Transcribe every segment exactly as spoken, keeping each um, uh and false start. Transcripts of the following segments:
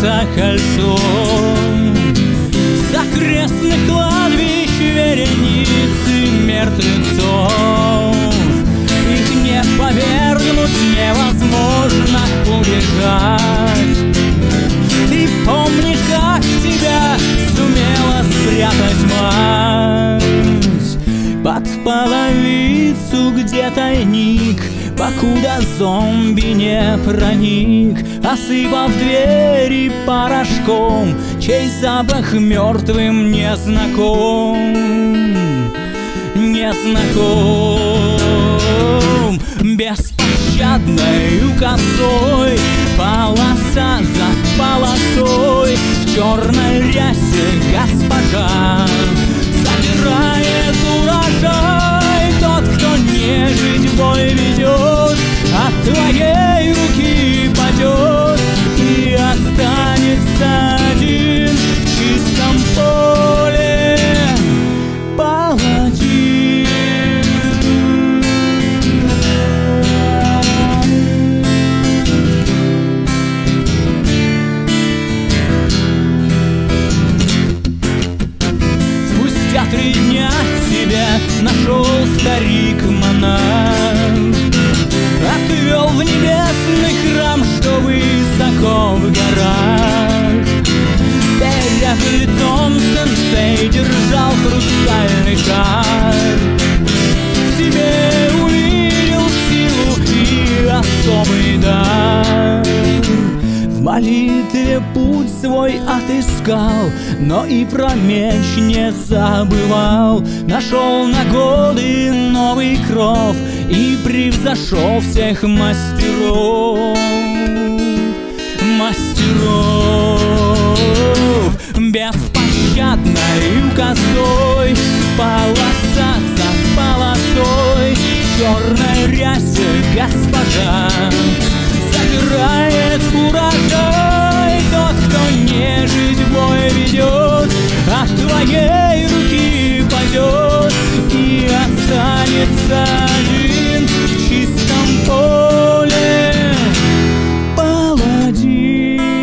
вьется кольцом с окрестных кладбищ вереницы мертвецов. Их не повергнуть, невозможно убежать. Ты помнишь, как тебя сумела спрятать мать? Под половицу где тайник, покуда зомби не проник, осыпав двери порошком, чей запах мертвым не знаком, не знаком. Беспощадною косой, полоса за полосой, в черной рясе госпожа собирает урожай. Тот, кто нежить в бой ведет, от твоей руки падет и останется один в чистом поле паладин. Спустя три дня тебя нашел старик-монах, отвел в небесный храм, что высоко в горах. Перед лицом сенсей держал хрустальный шар. В тебе увидел силу и особый дар. В молитве путь свой отыскал, но и про меч не забывал. Нашел на годы новый кров и превзошел всех мастеров. Мастеров беспощадною косой, полоса за полосой, в черной рясе госпожа собирает урожай. Тот, кто нежить в бой ведет, от твоей руки падет и останется один в чистом поле паладин.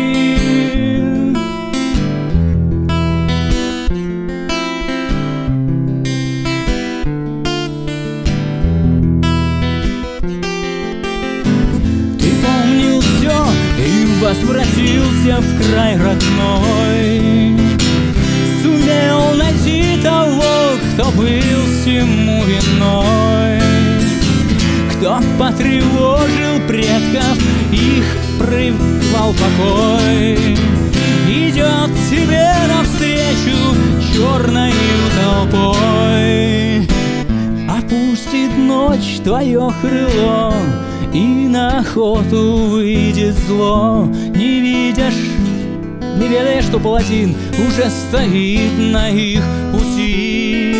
Ты помнил все и возвратился в край родной. Сумел найти того, кто был всему виной, кто потревожил предков, их прервал покой. Идет тебе навстречу черною толпой, опустит ночь твое крыло, и на охоту выйдет зло. Не видишь, не ведая, что паладин уже стоит на их пути.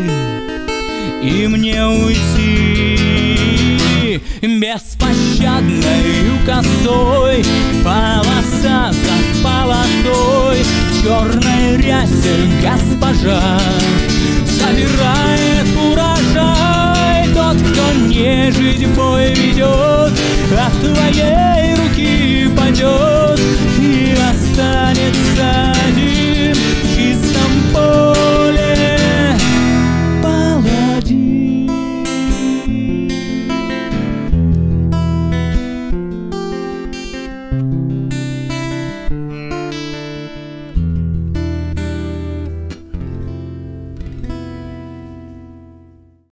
И мне уйти беспощадною косой, полоса за полосой, в черной рясе госпожа собирает урожай. Тот, кто нежить в бой ведет,